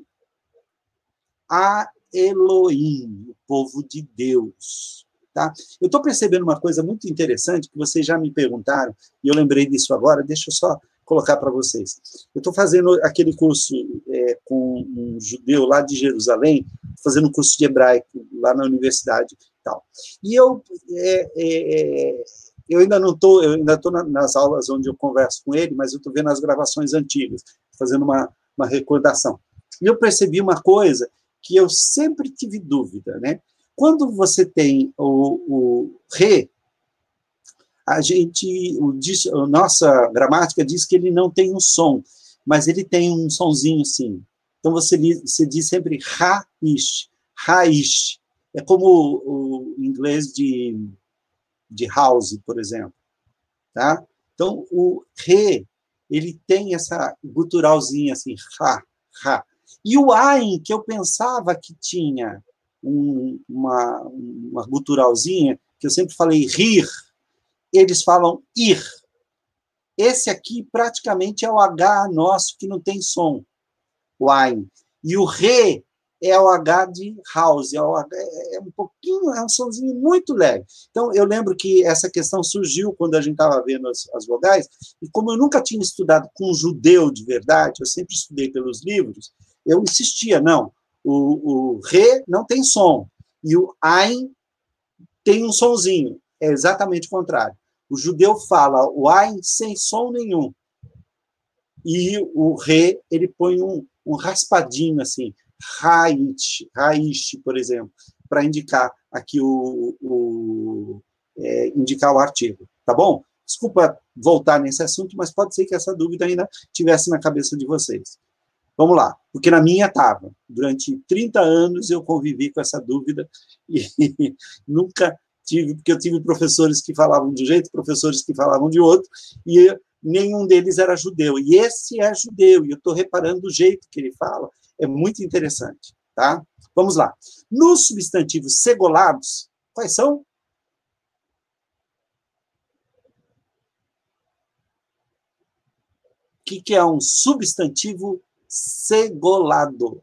a Elohim, o povo de Deus. Tá? Eu estou percebendo uma coisa muito interessante que vocês já me perguntaram, e eu lembrei disso agora, deixa eu só colocar para vocês. Eu estou fazendo aquele curso é, com um judeu lá de Jerusalém, fazendo um curso de hebraico lá na universidade e tal. E eu, é, é, eu ainda não estou, eu ainda estou nas aulas onde eu converso com ele, mas eu estou vendo as gravações antigas, fazendo uma, uma recordação. E eu percebi uma coisa que eu sempre tive dúvida, né? Quando você tem o, o re, a gente, o, a nossa gramática diz que ele não tem um som, mas ele tem um sonzinho, sim. Então, você, você diz sempre raiz, raiz. É como o, o inglês de, de house, por exemplo. Tá? Então, o re, ele tem essa guturalzinha, assim, ra, ra. E o ain, que eu pensava que tinha um, uma, uma guturalzinha, que eu sempre falei rir, eles falam ir. Esse aqui praticamente é o H nosso, que não tem som, o ain. E o re é o H de house, é, o H, é um pouquinho, é um sonzinho muito leve. Então, eu lembro que essa questão surgiu quando a gente estava vendo as, as vogais, e como eu nunca tinha estudado com um judeu de verdade, eu sempre estudei pelos livros, eu insistia, não, o, o re não tem som, e o ain tem um sonzinho, é exatamente o contrário. O judeu fala o ain sem som nenhum, e o re, ele põe um, um raspadinho, assim, raiz, raiz, por exemplo, para indicar aqui o, o é, indicar o artigo, tá bom? Desculpa voltar nesse assunto, mas pode ser que essa dúvida ainda tivesse na cabeça de vocês. Vamos lá, porque na minha estava. Durante trinta anos eu convivi com essa dúvida e nunca tive, porque eu tive professores que falavam de um jeito, professores que falavam de outro, e nenhum deles era judeu. E esse é judeu, e eu estou reparando o jeito que ele fala, é muito interessante, tá? Vamos lá. Nos substantivos segolados, quais são? O que, que é um substantivo segolado?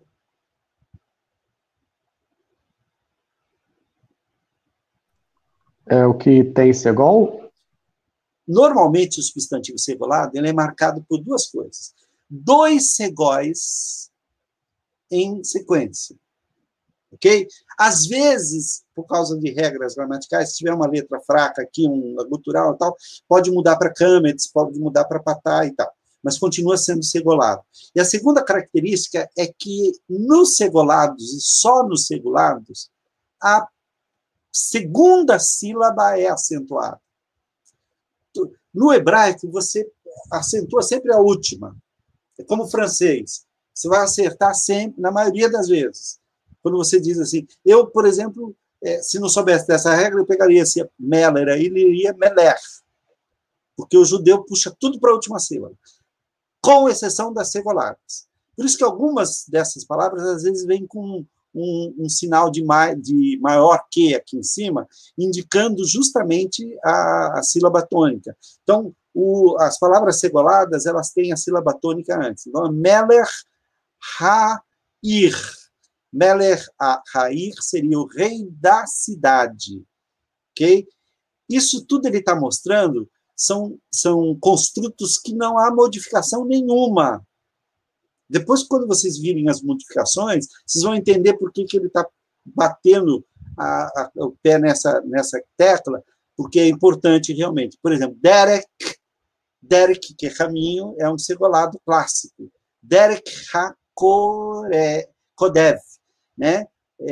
É o que tem segol?
Normalmente, o substantivo segolado ele é marcado por duas coisas. Dois segóis em sequência. Ok? Às vezes, por causa de regras gramaticais, se tiver uma letra fraca aqui, um gutural e tal, pode mudar para câmetes, pode mudar para patá e tal. Mas continua sendo segolado. E a segunda característica é que nos segolados, e só nos segolados, a segunda sílaba é acentuada. No hebraico, você acentua sempre a última. É como o francês. Você vai acertar sempre, na maioria das vezes. Quando você diz assim, eu, por exemplo, é, se não soubesse dessa regra, eu pegaria esse Meller aí, ele iria Meler. Porque o judeu puxa tudo para a última sílaba. Com exceção das segoladas. Por isso que algumas dessas palavras, às vezes, vêm com um, um sinal de, mai, de maior que aqui em cima, indicando justamente a, a sílaba tônica. Então, o, as palavras segoladas, elas têm a sílaba tônica antes. Então, Meler Ha'ir. Meler Ha'ir seria o rei da cidade. Ok? Isso tudo ele está mostrando são, são construtos que não há modificação nenhuma. Depois, quando vocês virem as modificações, vocês vão entender por que, que ele está batendo a, a, o pé nessa, nessa tecla, porque é importante realmente. Por exemplo, Derek, Derek, que é caminho, é um segolado clássico. Derek HaKodev, né?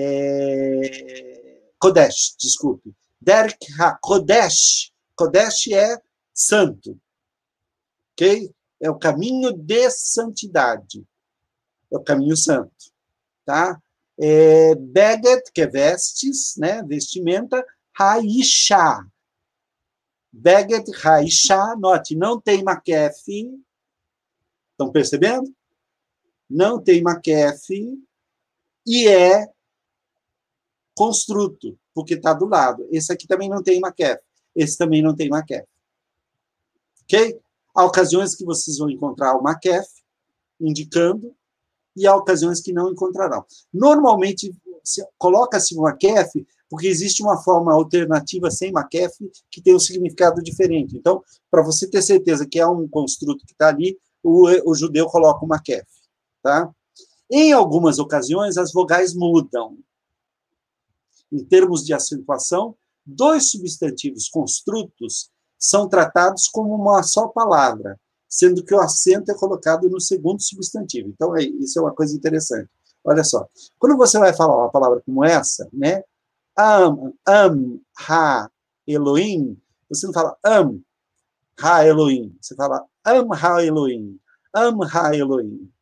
É, Kodesh, desculpe. Derek HaKodesh, Kodesh é santo, ok? É o caminho de santidade, é o caminho santo, tá? É, Beget, que é vestes, né? Vestimenta, Haisha. Beget, Haisha, note, não tem Makef, estão percebendo? Não tem Makef e é construto, porque está do lado. Esse aqui também não tem Makef, esse também não tem Makef. Ok? Há ocasiões que vocês vão encontrar o Makef, indicando, e há ocasiões que não encontrarão. Normalmente, coloca-se o Makef, porque existe uma forma alternativa sem Makef que tem um significado diferente. Então, para você ter certeza que é um construto que está ali, o, o judeu coloca o Makef. Tá? Em algumas ocasiões, as vogais mudam. Em termos de acentuação, dois substantivos construtos são tratados como uma só palavra, sendo que o acento é colocado no segundo substantivo. Então, é, isso é uma coisa interessante. Olha só. Quando você vai falar uma palavra como essa, né? Am, am, ha, Elohim, você não fala am, ha, Elohim. Você fala am, ha, Elohim. Am, ha, Elohim.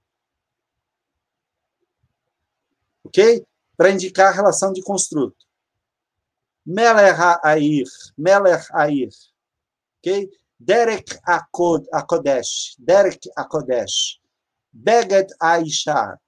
Ok? Para indicar a relação de construto. Meler ha'ir, Meler ha'ir. Ok? Derek HaKodesh, Derek HaKodesh. Beged Aisha.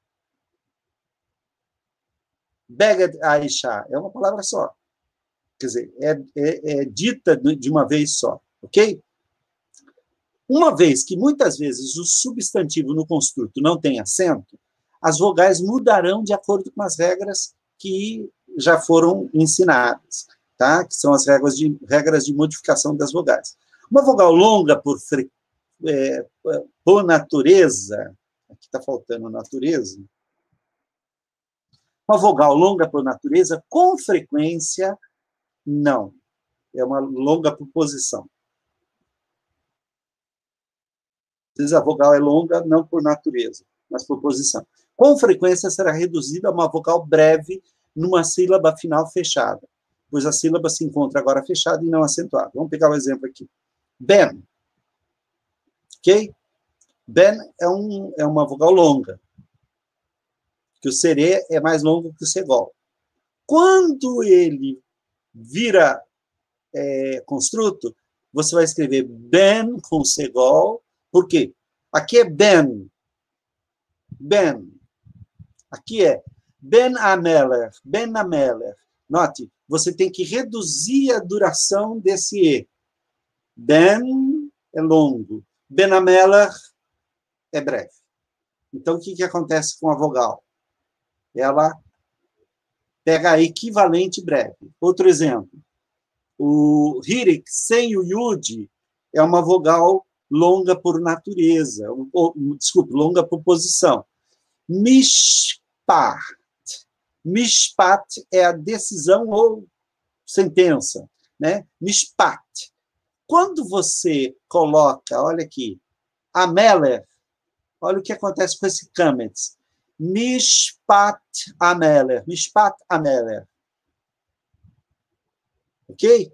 Beged Aisha. É uma palavra só. Quer dizer, é, é, é dita de uma vez só. Ok? Uma vez que muitas vezes o substantivo no construto não tem acento, as vogais mudarão de acordo com as regras que já foram ensinadas, tá? Que são as regras de, regras de modificação das vogais. Uma vogal longa por, é, por natureza, aqui está faltando natureza, uma vogal longa por natureza, com frequência, não. É uma longa por posição. Às vezes a vogal é longa, não por natureza, mas por posição. Com frequência será reduzida a uma vogal breve numa sílaba final fechada, pois a sílaba se encontra agora fechada e não acentuada. Vamos pegar um exemplo aqui. Ben. Ok? Ben é, um, é uma vogal longa, que o serê é mais longo que o segol. Quando ele vira é, construto, você vai escrever ben com segol. Por quê? Aqui é ben. Ben. Aqui é Ben Ameler. Ben Ameler. Note, você tem que reduzir a duração desse E. Ben é longo. Ben Ameler é breve. Então, o que, que acontece com a vogal? Ela pega a equivalente breve. Outro exemplo. O Hirik, sem o Yud, é uma vogal longa por natureza. Ou, desculpe, longa por posição. Mishpat. Mishpat é a decisão ou sentença, né? Mishpat. Quando você coloca, olha aqui, Ameler, olha o que acontece com esse Kametz. Mishpat Ameler. Mishpat Ameler. Ok?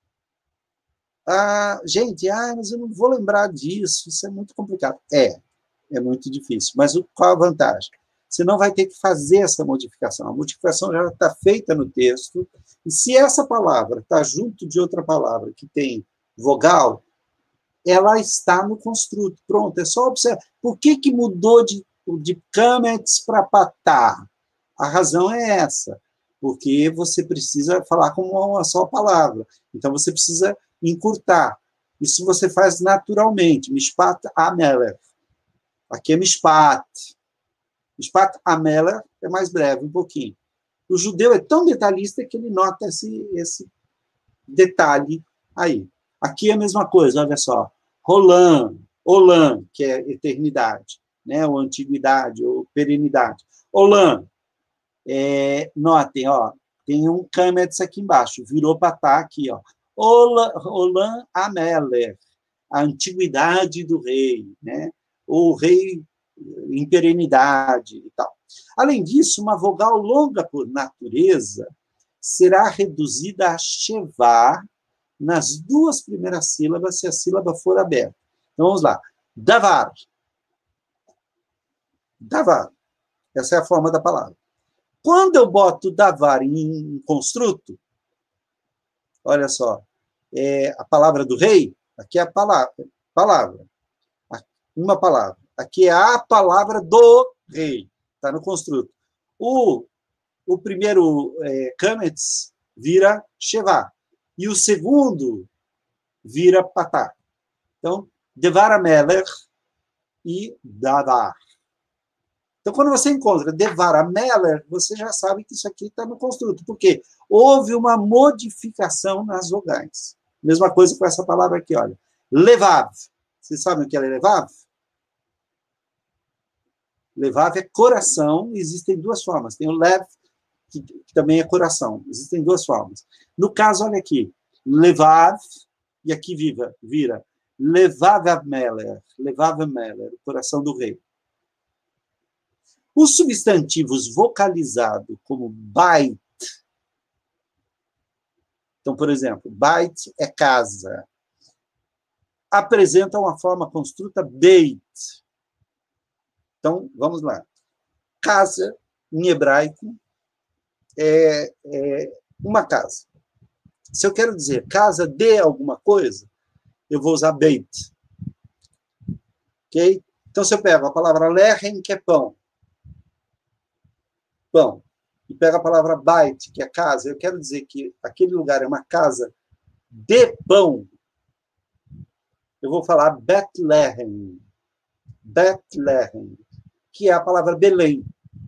Ah, gente, ah, mas eu não vou lembrar disso, isso é muito complicado. É, é muito difícil. Mas qual a vantagem? Você não vai ter que fazer essa modificação. A modificação já está feita no texto, e se essa palavra está junto de outra palavra que tem vogal, ela está no construto. Pronto, é só observar. Por que, que mudou de, de Kametz para Patá? A razão é essa, porque você precisa falar com uma só palavra. Então, você precisa encurtar. Isso você faz naturalmente. Mishpat Ameler. Aqui é Mishpat. Mishpat Ameler é mais breve, um pouquinho. O judeu é tão detalhista que ele nota esse, esse detalhe aí. Aqui é a mesma coisa, olha só. Rolam, Olam, que é eternidade, né? Ou antiguidade, ou perenidade. Olam. É, notem, ó, tem um Kametz aqui embaixo, virou patá aqui, ó. Olam Ameler, a antiguidade do rei, né? O rei em perenidade e tal. Além disso, uma vogal longa por natureza será reduzida a chevar nas duas primeiras sílabas, se a sílaba for aberta. Então, vamos lá. Davar. Davar. Essa é a forma da palavra. Quando eu boto davar em construto, olha só, é a palavra do rei, aqui é a palavra, palavra, uma palavra. Aqui é a palavra do rei, está no construto. O, o primeiro é, Kametz vira Shevá, e o segundo vira Patá. Então, Devar Ameler e Davar. Então, quando você encontra Devar Ameler, você já sabe que isso aqui está no construto. Por quê? Houve uma modificação nas vogais. Mesma coisa com essa palavra aqui, olha. Levav. Vocês sabem o que é levav? Levav é coração, existem duas formas. Tem o lev, que, que também é coração. Existem duas formas. No caso, olha aqui. Levav, e aqui viva, vira Levav Ameler. Levav Ameler, o coração do rei. Os substantivos vocalizados como bait, então, por exemplo, bait é casa, apresentam a forma construta beit. Então, vamos lá. Casa, em hebraico, é, é uma casa. Se eu quero dizer casa de alguma coisa, eu vou usar beit. Ok? Então, se eu pego a palavra lechem, que é pão, pão, e pego a palavra bait, que é casa, eu quero dizer que aquele lugar é uma casa de pão, eu vou falar Bethlehem. Bethlehem, que é a palavra Belém.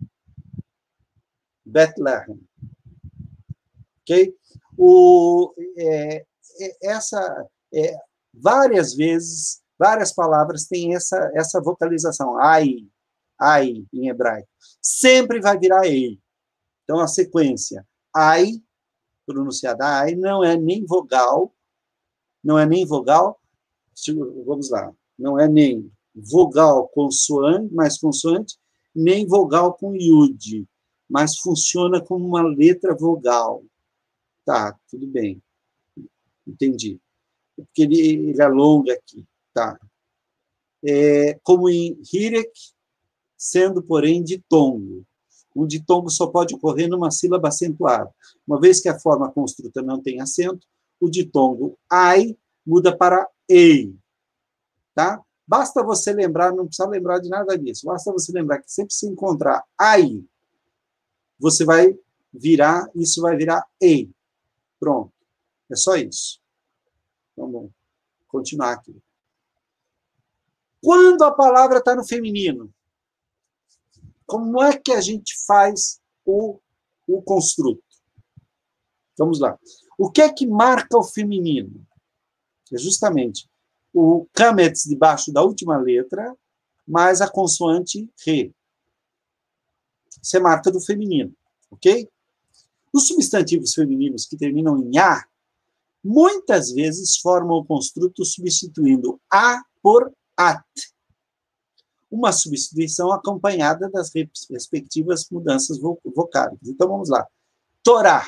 Bethlehem. Ok? O, é, essa, é, várias vezes, várias palavras têm essa, essa vocalização. Ai, ai, em hebraico. Sempre vai virar ei. Então, a sequência ai, pronunciada ai, não é nem vogal, não é nem vogal, vamos lá, não é nem vogal consoante, mais consoante, nem vogal com iude, mas funciona como uma letra vogal. Tá, tudo bem. Entendi. Porque ele, ele alonga aqui. Tá. É, como em hirek, sendo, porém, ditongo. O ditongo só pode ocorrer numa sílaba acentuada. Uma vez que a forma construta não tem acento, o ditongo ai muda para ei. Tá? Basta você lembrar, não precisa lembrar de nada disso, basta você lembrar que sempre se encontrar ai, você vai virar, isso vai virar ei. Pronto. É só isso. Vamos continuar aqui. Quando a palavra está no feminino, como é que a gente faz o, o construto? Vamos lá. O que é que marca o feminino? É justamente o kametz debaixo da última letra, mais a consoante re. Isso é marca do feminino, ok? Os substantivos femininos que terminam em a, muitas vezes formam o construto substituindo a por at. Uma substituição acompanhada das respectivas mudanças vocálicas. Então, vamos lá. Torá.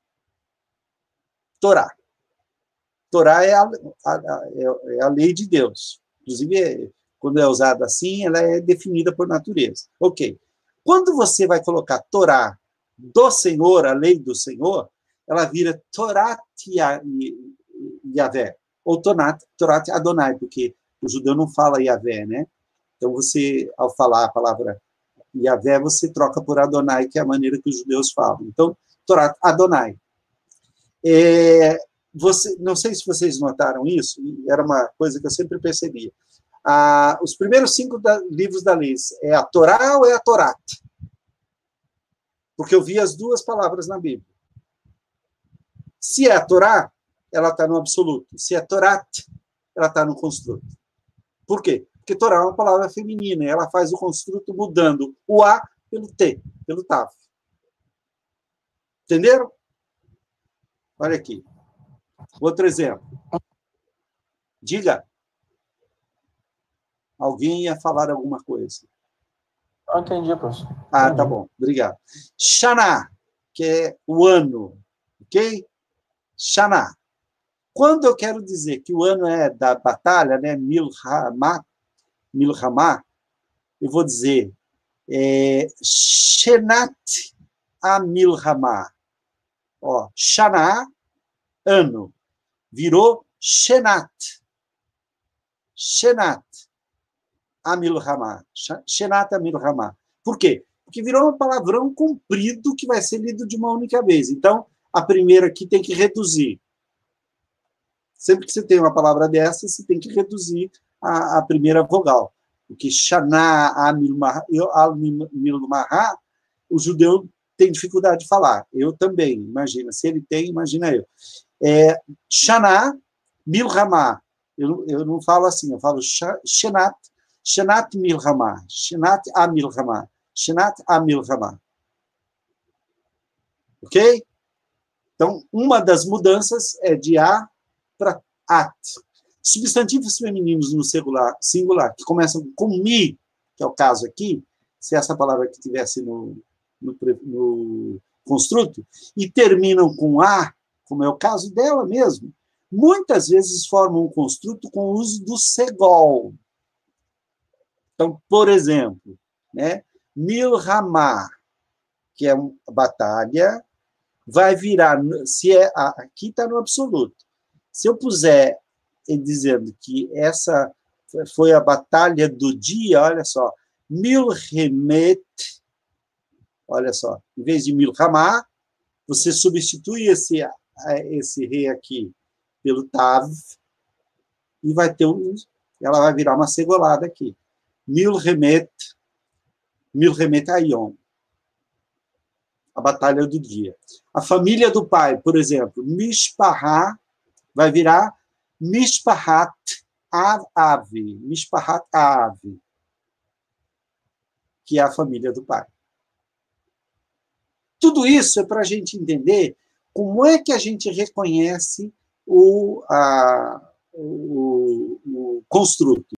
Torá. Torá é a, a, é a lei de Deus. Inclusive, quando é usada assim, ela é definida por natureza. Ok. Quando você vai colocar Torá do Senhor, a lei do Senhor, ela vira Torat Yahvé, ou Torat Adonai, porque o judeu não fala Yahvé, né? Então, você, ao falar a palavra Yahvé, você troca por Adonai, que é a maneira que os judeus falam. Então, Torat Adonai. É, você, não sei se vocês notaram isso, era uma coisa que eu sempre percebia. Ah, os primeiros cinco da, livros da lei, é a Torá ou é a Torat? Porque eu vi as duas palavras na Bíblia. Se é a Torá, ela está no absoluto. Se é Torat, ela está no construto. Por quê? Porque Torá é uma palavra feminina, e ela faz o construto mudando o A pelo T, pelo Tav. Entenderam? Olha aqui. Outro exemplo. Diga. Alguém ia falar alguma coisa.
Eu entendi, professor.
Ah,
Entendi.
tá bom. Obrigado. Shana, que é o ano. Ok? Shana. Quando eu quero dizer que o ano é da batalha, né? Milhamá, Milhamá, eu vou dizer é, Shenat Amilhamá. Ó, Shana, ano. Virou Shenat. Shenat Amilhamá. Shenat Amilhamá. Por quê? Porque virou um palavrão comprido que vai ser lido de uma única vez. Então, a primeira aqui tem que reduzir. Sempre que você tem uma palavra dessa, você tem que reduzir a, a primeira vogal. Porque Shana Amilhamá, o judeu tem dificuldade de falar. Eu também, imagina. Se ele tem, imagina eu. É, Shana Milhamá. Eu, eu não falo assim, eu falo Shenat, Shenat Milhamá, Shenat Amilhamá, Shenat Amilhamá. Ok? Então, uma das mudanças é de a para at. Substantivos femininos no singular, singular, que começam com mi, que é o caso aqui, se essa palavra que tivesse no, no, no construto, e terminam com A, como é o caso dela mesmo, muitas vezes formam um construto com o uso do segol. Então, por exemplo, né, Milhamá, que é uma batalha, vai virar, se é, aqui está no absoluto. Se eu puser dizendo que essa foi a batalha do dia, olha só, Milhemet, olha só, em vez de Milhamá, você substitui esse, esse rei aqui pelo Tav, e vai ter um, ela vai virar uma segolada aqui. Milhemet, Milhemet Ayon, a batalha do dia. A família do pai, por exemplo, Mishpahá, vai virar Mishpahat Ave, Mishpahat Ave, que é a família do pai. Tudo isso é para a gente entender como é que a gente reconhece o, a, o, o construto.